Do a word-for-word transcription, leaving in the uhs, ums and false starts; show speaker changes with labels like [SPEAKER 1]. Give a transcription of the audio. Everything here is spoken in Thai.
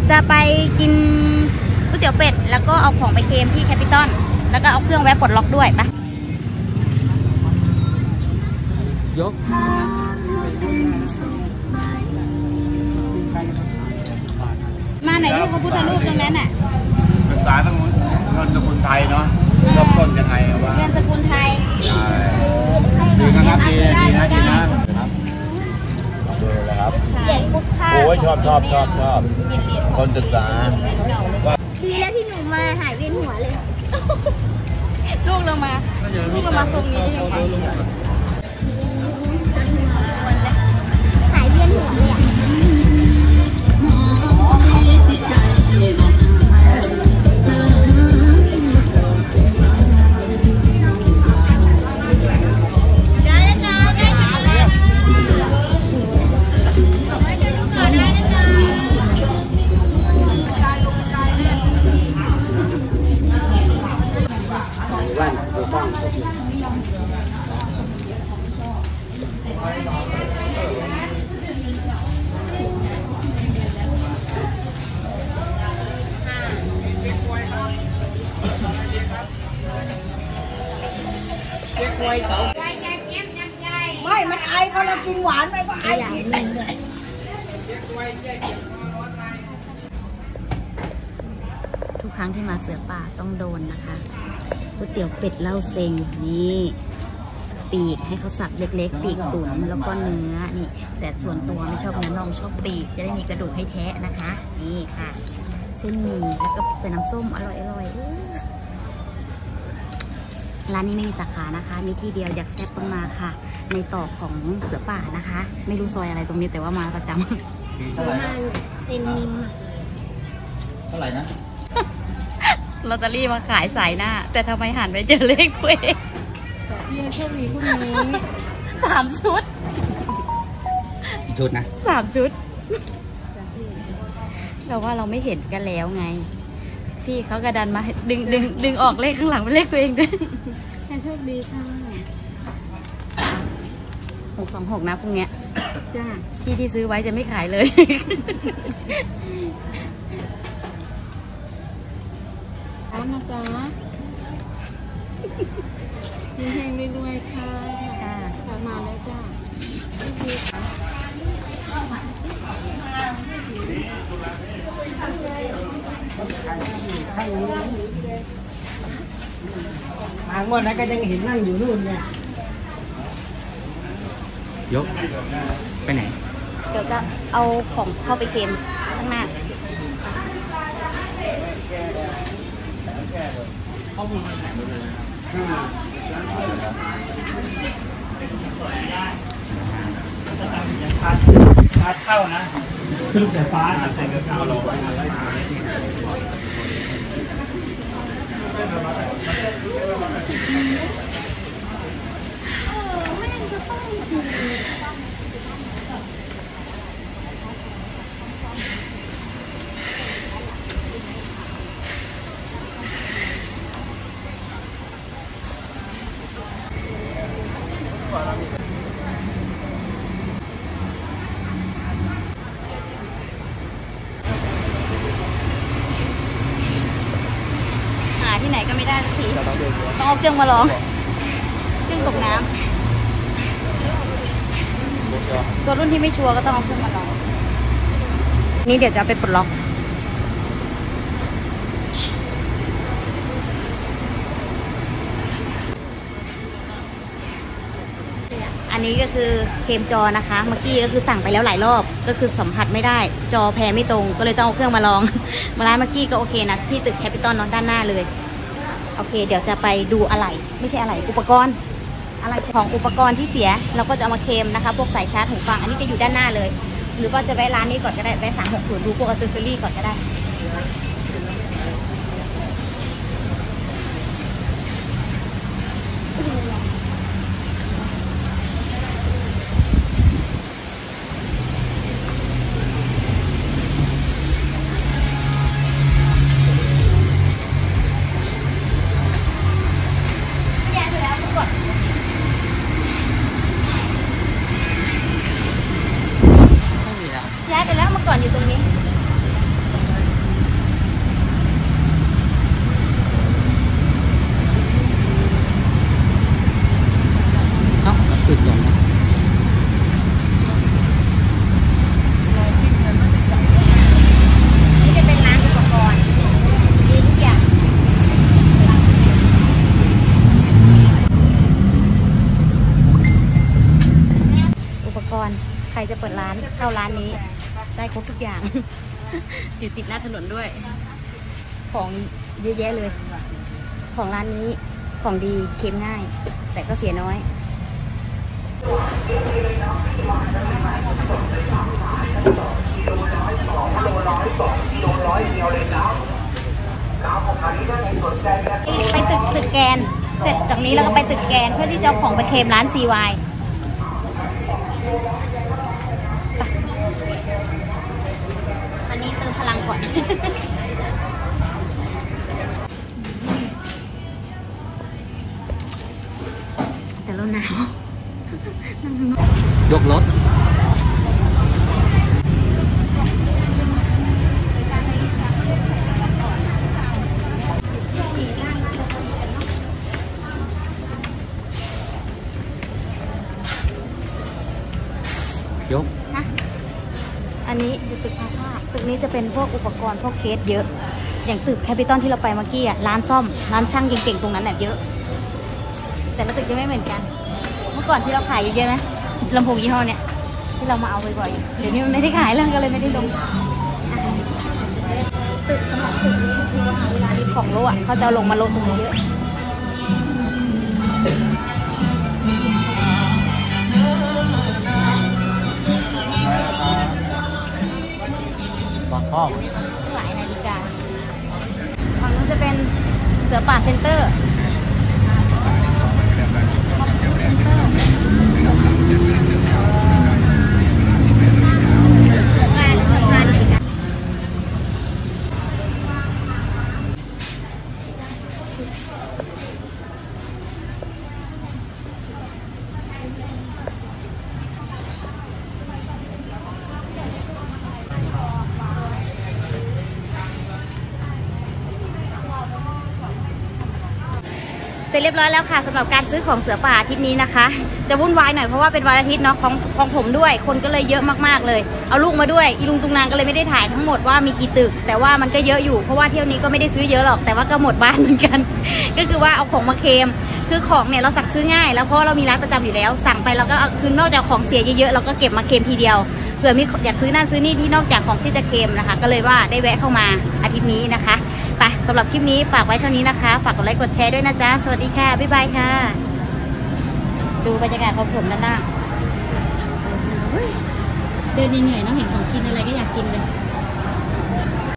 [SPEAKER 1] จะไปกินก๋วยเตี๋ยวเป็ดแล้วก็เอาของไปเค็มที่แคปิตอลแล้วก็เอาเครื่องแวะปลดล็อกด้วยปะ
[SPEAKER 2] ยก
[SPEAKER 1] มาไหนรูปพระพุทธรูปตรงนั้นน่ะ
[SPEAKER 3] ศึกษาทั้งหมดเงินสกุลไทยเนาะเริ่มต้นยังไงว่า
[SPEAKER 1] เงินสกุลไทย
[SPEAKER 3] ใช่ดีนะครับดีดีนะดีนะครับดูเลยครับโอ้ยชอบชอบชอบชอบคนศึกษา
[SPEAKER 1] ดีแล้วที่หนูมาหายเวียนหัวเลยลูกเรามาลูกเรามาทรงนี้ได้ยังไงหายเวียนหัวเลยอ่ะ
[SPEAKER 4] ไม่มันไอพอเรากินหวานไปก็ไออีก
[SPEAKER 1] ทุกครั้งที่มาเสือป่าต้องโดนนะคะก๋วยเตี๋ยวเป็ดเล่าเซ็งนี่ปีกให้เขาสับเล็กๆปีกตุ๋นแล้วก็เนื้อนี่แต่ส่วนตัวไม่ชอบเนื้อน่องชอบปีกจะได้มีกระดูกให้แทะนะคะนี่ค่ะเส้นหมี่แล้วก็ใส่น้ำส้มอร่อยๆร้านนี้ไม่มีสาขานะคะมีที่เดียวอยากแซ่บต้องมาค่ะในต่อของเสือป่านะคะไม่รู้ซอยอะไรตรงนี้แต่ว่ามาประจำประมาณเซนนิม
[SPEAKER 2] เท่าไหร่นะ
[SPEAKER 1] ลอตเตอรี่มาขายสายหน้าแต่ทำไมหันไปเจอเลขตัวเอง
[SPEAKER 4] พี่โชคดีพรุ่งนี้
[SPEAKER 1] สามชุด
[SPEAKER 2] กี่ชุดนะ
[SPEAKER 1] สามชุดเราว่าเราไม่เห็นกันแล้วไงพี่เขากระดันมาดึงดึงดึงออกเลขข้างหลังเป็นเลขตัวเองด้วย
[SPEAKER 4] แค่โชคดีค่ะ
[SPEAKER 1] หกสองหกนะพรุ่งนี้
[SPEAKER 4] จ้า
[SPEAKER 1] ที่ที่ซื้อไว้จะไม่ขายเลย
[SPEAKER 4] ร้านนะจ๊ะยินเพลงรวยๆค่ะค่ะมาแล้วจ้าทางวันนั้นก็ยังเห็นนั่งอยู่นู่นเนี่ย
[SPEAKER 2] ยกไปไหน
[SPEAKER 1] เดี๋ยวจะเอาของเข้าไปเค็มข้างหน้า
[SPEAKER 3] พาเข้านะคือลูกแต่ฟ้าใส่กระเป๋าเรา
[SPEAKER 1] ที่ไหนก็ไม่ได้สักทีต้องเอาเครื่องมาลองเครื่องตกน้ำตัวรุ่นที่ไม่ชัวร์ก็ต้องเอาเครื่องมาลองนี่เดี๋ยวจะไปปลดล็อกอันนี้ก็คือเคมจอนะคะเมื่อกี้ก็คือสั่งไปแล้วหลายรอบก็คือสัมผัสไม่ได้จอแพรไม่ตรงก็เลยต้องเอาเครื่องมาลองมาร้านเมื่อกี้ก็โอเคนะที่ตึกแคปิตอลนอนด้านหน้าเลยโอเคเดี๋ยวจะไปดูอะไรไม่ใช่อะไรอุปกรณ์อะไรของอุปกรณ์ที่เสียเราก็จะเอามาเคลมนะคะพวกสายชาร์จหูฟังอันนี้จะอยู่ด้านหน้าเลยหรือว่าจะแวะร้านนี้ก่อนก็ได้แวะสามหกศูนย์ดูพวกอัซเซสซอรี่ก่อนก็ได้ย้ายไปแล้วเมื่อก่อนอยู่ตรงนี้านเข้าร้านนี้ได้ครบทุกอย่าง อยู่ติดหน้าถนนด้วย ของเยอะแยะเลย ของร้านนี้ของดีเค็มง่าย แต่ก็เสียน้อยไปตึกตึกแกนเสร็จจากนี้แล้วก็ไปตึกแกนเพื่อที่จะเอาของไปเค็มร้าน ซี วาย ตอนนี้เติมพลังก่อน แต่เราหนาว
[SPEAKER 2] ยกรถยก
[SPEAKER 1] นะ อันนี้อยู่ตึกพาซ่าตึกนี้จะเป็นพวกอุปกรณ์พวกเคสเยอะ อย่างตึกแคปิตอลที่เราไปเมื่อกี้อ่ะ ร้านซ่อม ร้านช่างเก่งๆตรงนั้นแบบเยอะ แต่ละตึกจะไม่เหมือนกัน เมื่อก่อนที่เราขายเยอะๆนะลำโพงยี่ห้อเนี้ยที่เรามาเอาบ่อยๆเดี๋ยวนี้มันไม่ได้ขายแล้วก็เลยไม่ได้ลงตึกสำหรับตึกนี้ก็คือว่าเวลามีของโลอ่ะเขาจะเอาลงมาโลตรงนี้เยอะ
[SPEAKER 3] บางข้อ
[SPEAKER 1] หลายนาฬิกาฝั่งนู้นจะเป็นเสือป่าเซ็นเตอร์เสร็จเรียบร้อยแล้วค่ะสำหรับการซื้อของเสือป่าอาทิตย์นี้นะคะ จะวุ่นวายหน่อยเพราะว่าเป็นวันอาทิตย์เนาะของของผมด้วยคนก็เลยเยอะมากๆเลยเอาลูกมาด้วยอีลุงตุงนางก็เลยไม่ได้ถ่ายทั้งหมดว่ามีกี่ตึกแต่ว่ามันก็เยอะอยู่เพราะว่าเที่ยวนี้ก็ไม่ได้ซื้อเยอะหรอกแต่ว่าก็หมดบ้านเหมือนกัน ก็คือว่าเอาของมาเค็มคือของเนี่ยเราสั่งซื้อง่ายแล้วเพราะเรามีร้านประจำอยู่แล้วสั่งไปเราก็คือนอกจากของเสียเยอะๆเราก็เก็บมาเค็มทีเดียวเผื่อมีอยากซื้อนั่นซื้อนี่ที่นอกจากของที่จะเค็มนะคะก็เลยว่าได้แวะเข้ามาอาทิตย์นี้นะคะไปสำหรับคลิปนี้ฝากไว้เท่านี้นะคะฝากกดไลค์กดแชร์ด้วยนะจ๊ะสวัสดีค่ะบ๊ายบายค่ะดูบรรยากาศของผมด้านล่างเดินเหนื่อยๆน้องเห็นของกินอะไรก็อยากกินเลย